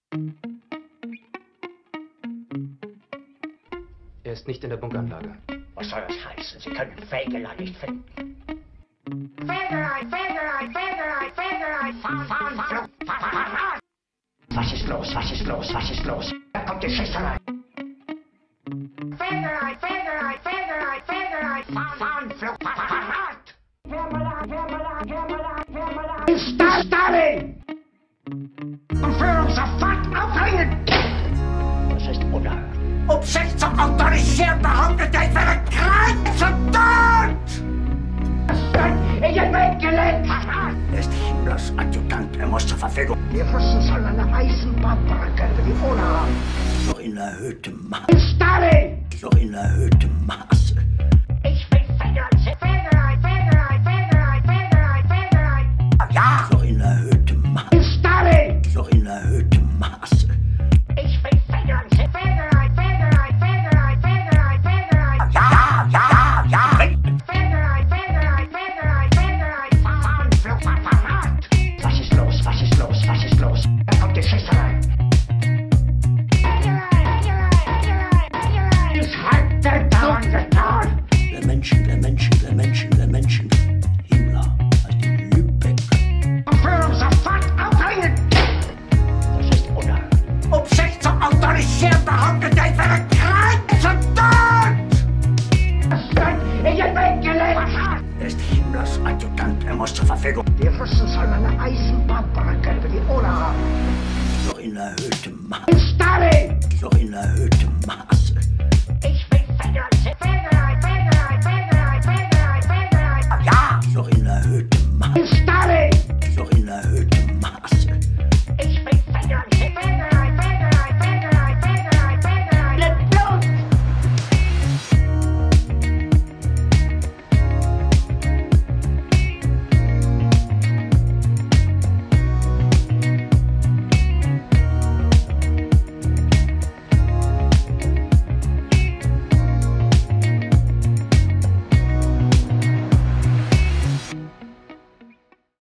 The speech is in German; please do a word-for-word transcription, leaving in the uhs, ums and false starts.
Er ist nicht in der Bunkeranlage. Was soll das heißen? Sie können Fegelein nicht finden. Fegelein, Fegelein, Fegelein, Fegelein, fahren, fahren, fahren, fahren, fahren. Was ist los? Was ist los? Was ist los? Da kommt die Schüsselei. Fegelein, Fegelein, Fegelein, Fegelein, fahren, fahren, fahren, fahren. Ist das Stalin? Und für uns sofort aufhängen! Das ist unerhört. Um sich zu autorisieren, behauptet er, ich werde krank und tot! Das wird in den Weg gelegt! Er ist Himmlers Adjutant, er muss zur Verfügung. Wir Russen sollen eine Eisenbahnbrücke über die Ona haben. Noch in erhöhtem Maße. Stalin! Noch in erhöhtem Maße. Ich will Fegelein, Fegelein, Fegelein, Fegelein, Fegelein, Fegelein. Ja! Noch in erhöhtem Maße. Stalin! Noch in erhöhtem Maße. Ich will Fegelein, Fegelein, Fegelein, Fegelein, Fegelein, Fegelein. Ja, ja, ja! Fegelein, Fegelein, Fegelein, Fegelein, fahren, Flug, fahren, fahren. Was ist los? Was ist los? Was ist los? Da kommt die Schüsselei. Ich hab den Zaun getan! Der Menschen, der Menschen, der Menschen, der Menschen. Himmler hat in Lübeck. Und für uns sofort aufhängen! Das ist unerhört. Um sich zu autorisieren, behauptet er, ich werde krank und tot! Das wird in den Weg gelegt! Er ist Himmlers Adjutant, er muss zur Verfügung. Die Russen sollen eine Eisenbahnbrücke über die Ona haben. Noch in erhöhtem Maße. Stalin! Noch in erhöhtem